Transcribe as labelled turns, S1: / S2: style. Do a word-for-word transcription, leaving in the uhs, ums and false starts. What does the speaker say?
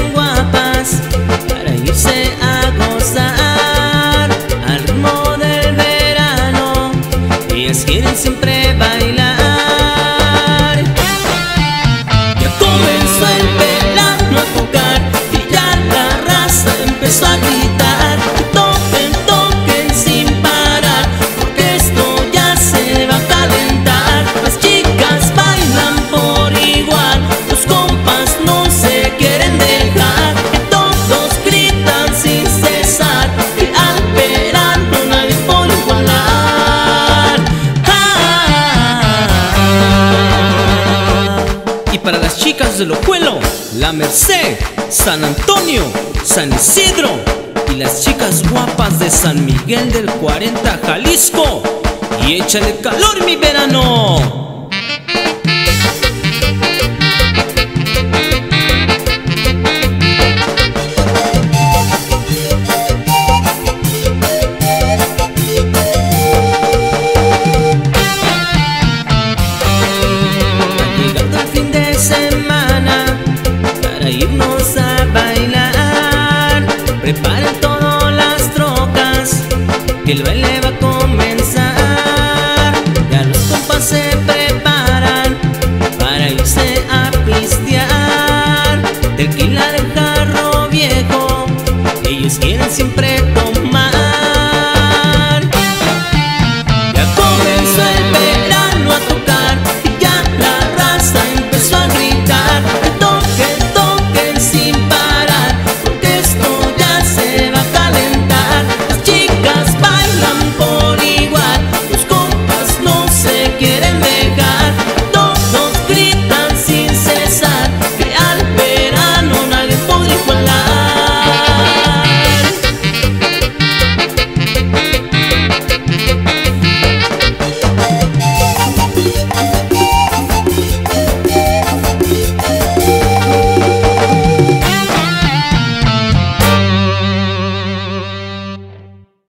S1: bien guapas para irse a gozar al ritmo del verano. Ellas quieren siempre bailar. Ya comenzó el verano a tocar y ya la raza empezó a gritar: toquen, toquen sin parar, porque esto ya se va a calentar. Las chicas bailan por igual, los compas no se quieren dejar, que todos gritan sin cesar, que al verano nadie puede igualar. ¡Ah! Y para las chicas de Lojuelo, La Merced, San Antonio, San Isidro, y las chicas guapas de San Miguel del cuarenta, Jalisco, y échale calor mi verano. Ha llegado el fin de semana para irnos a bailar. Preparen todas las trocas, que el baile va